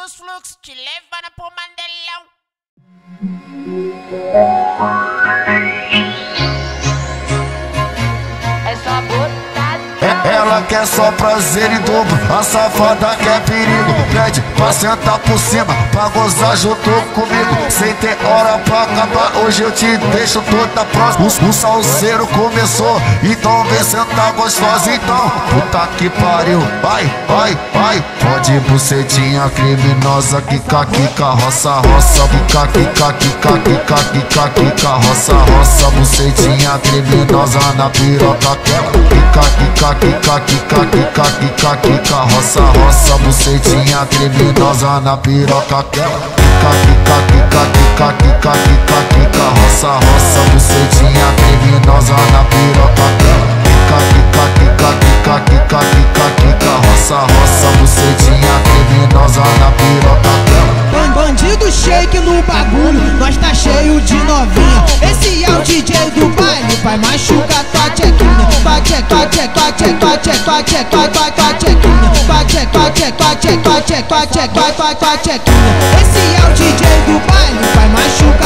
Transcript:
dos fluxos, te levando pro Mandelão. É só botar. Ela quer só prazer em dobro, a safada quer perigo. Pede pra sentar por cima, pra gozar junto comigo. Sem ter hora pra acabar, hoje eu te deixo toda próxima. O salseiro começou, então vem sentar gostosa. Então, puta que pariu, vai, vai, vai. Pode bucetinha criminosa, quica, quica, roça, roça. Quica, quica, quica, quica, quica, quica, roça, roça. Bucetinha criminosa na piroca, quica, quica, quica, quica, quica, quica, quica, roça, roça. Bucetinha criminosa na piroca, quica, quica, quica, quica, quica, quica, quica, roça, roça. Bucetinha criminosa na piroca, quica, quica, quica, quica, quica, quica, quica, roça, roça. Bucetinha criminosa na piroca. Bandido shake no bagulho, nós tá cheio de novinha. Esse é o DJ do baile, vai machucar tua tchequinha. Tua tchequinha, tua tchequinha, tua tchequinha, tua tchequinha. Esse é o DJ do baile, vai machucar